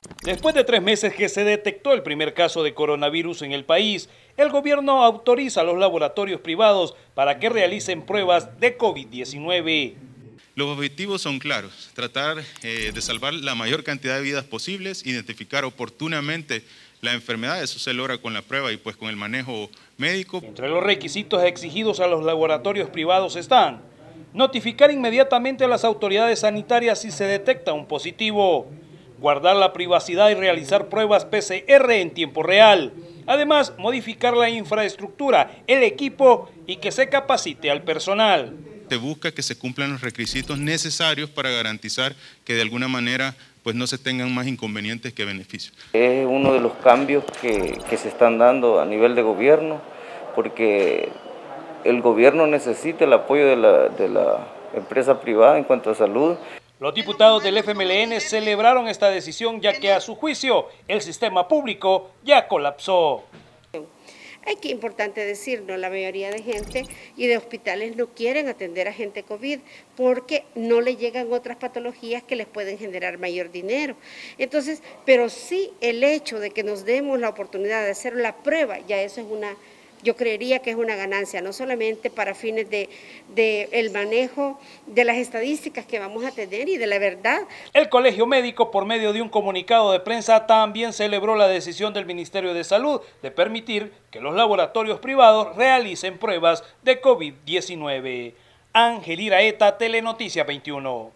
Después de 3 meses que se detectó el primer caso de coronavirus en el país, el gobierno autoriza a los laboratorios privados para que realicen pruebas de COVID-19. Los objetivos son claros, tratar de salvar la mayor cantidad de vidas posibles, identificar oportunamente la enfermedad, eso se logra con la prueba y pues con el manejo médico. Entre los requisitos exigidos a los laboratorios privados están notificar inmediatamente a las autoridades sanitarias si se detecta un positivo, guardar la privacidad y realizar pruebas PCR en tiempo real. Además, modificar la infraestructura, el equipo y que se capacite al personal. Se busca que se cumplan los requisitos necesarios para garantizar que de alguna manera pues no se tengan más inconvenientes que beneficios. Es uno de los cambios que se están dando a nivel de gobierno, porque el gobierno necesita el apoyo de la empresa privada en cuanto a salud. Los diputados del FMLN celebraron esta decisión ya que a su juicio el sistema público ya colapsó. Hay que importante decirlo, la mayoría de gente y de hospitales no quieren atender a gente COVID porque no le llegan otras patologías que les pueden generar mayor dinero. Entonces, pero sí el hecho de que nos demos la oportunidad de hacer la prueba, ya eso es yo creería que es una ganancia, no solamente para fines de el manejo de las estadísticas que vamos a tener y de la verdad. El Colegio Médico, por medio de un comunicado de prensa, también celebró la decisión del Ministerio de Salud de permitir que los laboratorios privados realicen pruebas de COVID-19. Ángel Iraeta, Telenoticia 21.